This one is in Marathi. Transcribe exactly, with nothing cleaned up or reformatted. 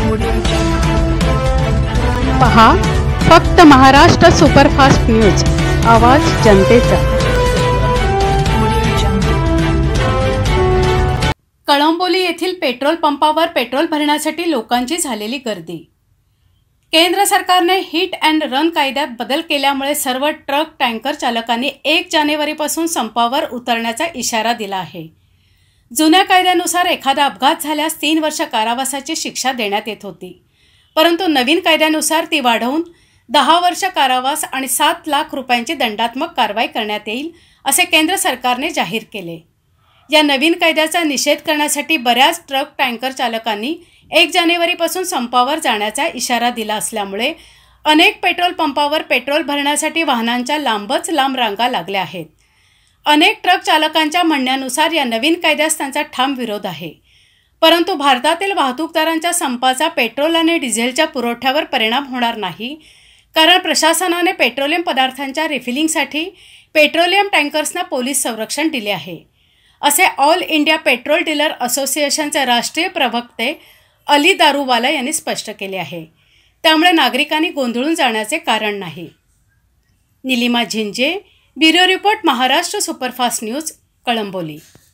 पहा फक्त महाराष्ट्र सुपरफास्ट न्यूज, आवाज जनतेचा। कळंबोली येथील पेट्रोल पंपावर पेट्रोल भरण्यासाठी लोकांची झालेली गर्दी। केंद्र सरकारने हिट अँड रन कायद्यात बदल केल्यामुळे सर्व ट्रक टँकर चालकांनी एक जानेवारीपासून संपावर उतरण्याचा इशारा दिला आहे। जुन्या कायद्यानुसार एखादा अपघात झाल्यास तीन वर्ष कारावासाची शिक्षा देण्यात येत होती, परंतु नवीन कायद्यानुसार ती वाढवून दहा वर्ष कारावास आणि सात लाख रुपयांची दंडात्मक कारवाई करण्यात येईल असे केंद्र सरकारने जाहीर केले। या नवीन कायद्याचा निषेध करण्यासाठी बऱ्याच ट्रक टँकर चालकांनी एक जानेवारीपासून संपावर जाण्याचा इशारा दिला असल्यामुळे अनेक पेट्रोल पंपावर पेट्रोल भरण्यासाठी वाहनांच्या लांबच लांब रांगा लागल्या आहेत। अनेक ट्रक चालकांच्या म्हणण्यानुसार या नवीन कायद्यास त्यांचा ठाम विरोध आहे, परंतु भारतातील वाहतूकदारांच्या संपाचा पेट्रोल आणि डिझेलच्या पुरवठ्यावर परिणाम होणार नाही, कारण प्रशासनाने पेट्रोलियम पदार्थांच्या रिफिलिंगसाठी पेट्रोलियम टँकर्सना पोलीस संरक्षण दिले आहे, असे ऑल इंडिया पेट्रोल डीलर असोसिएशनचे राष्ट्रीय प्रवक्ते अली दारूवाला यांनी स्पष्ट केले आहे। त्यामुळे नागरिकांनी गोंधळून जाण्याचे कारण नाही। Nilima Zinje, bureau report, Maharashtra superfast news, Kalamboli.